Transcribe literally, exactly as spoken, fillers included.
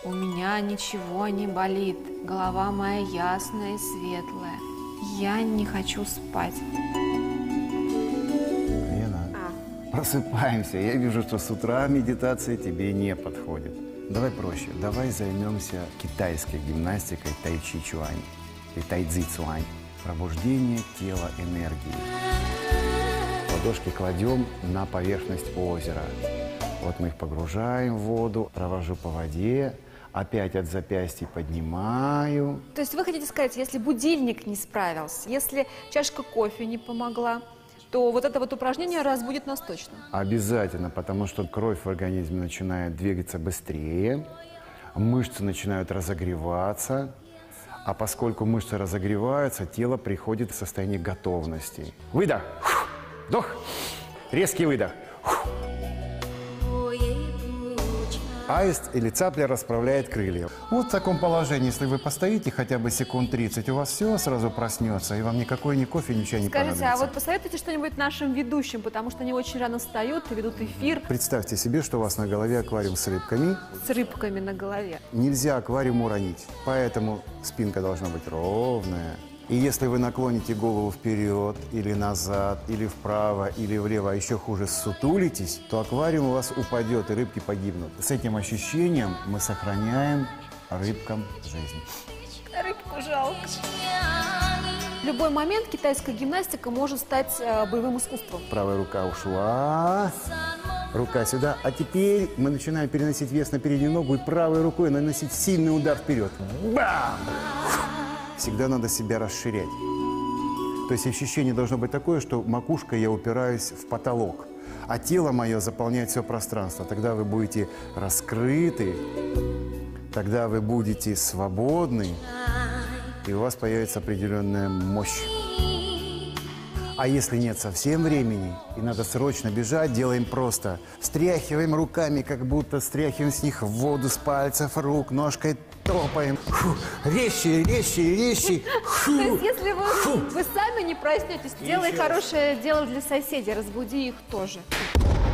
У меня ничего не болит. Голова моя ясная и светлая. Я не хочу спать. Лена, а. просыпаемся. Я вижу, что с утра медитация тебе не подходит. Давай проще. Давай займемся китайской гимнастикой тай-чи чуань и тай-цзи цуань. Пробуждение тела энергии. Ладошки кладем на поверхность озера. Вот мы их погружаем в воду, провожу по воде, опять от запястья поднимаю. То есть вы хотите сказать, если будильник не справился, если чашка кофе не помогла, то вот это вот упражнение разбудит нас точно? Обязательно, потому что кровь в организме начинает двигаться быстрее, мышцы начинают разогреваться, а поскольку мышцы разогреваются, тело приходит в состояние готовности. Выдох, вдох, резкий выдох. Аист или цапля расправляет крылья. Вот в таком положении, если вы постоите хотя бы секунд тридцать, у вас все сразу проснется, и вам никакой ни кофе, ни чай не понадобится. Скажите, а вот посоветуйте что-нибудь нашим ведущим, потому что они очень рано встают и ведут эфир. Представьте себе, что у вас на голове аквариум с рыбками. С рыбками на голове. Нельзя аквариум уронить, поэтому спинка должна быть ровная. И если вы наклоните голову вперед, или назад, или вправо, или влево, а еще хуже ссутулитесь, то аквариум у вас упадет, и рыбки погибнут. С этим ощущением мы сохраняем рыбкам жизнь. Рыбку жалко. В любой момент китайская гимнастика может стать э, боевым искусством. Правая рука ушла, рука сюда. А теперь мы начинаем переносить вес на переднюю ногу и правой рукой наносить сильный удар вперед. Бам! Всегда надо себя расширять. То есть ощущение должно быть такое, что макушкой я упираюсь в потолок, а тело мое заполняет все пространство. Тогда вы будете раскрыты, тогда вы будете свободны, и у вас появится определенная мощь. А если нет совсем времени, и надо срочно бежать, делаем просто. Встряхиваем руками, как будто стряхиваем с них воду с пальцев рук, ножкой топаем. Фу, резче, резче, резче. Фу, То есть если вы, вы сами не проснетесь, делай хорошее дело для соседей, разбуди их тоже.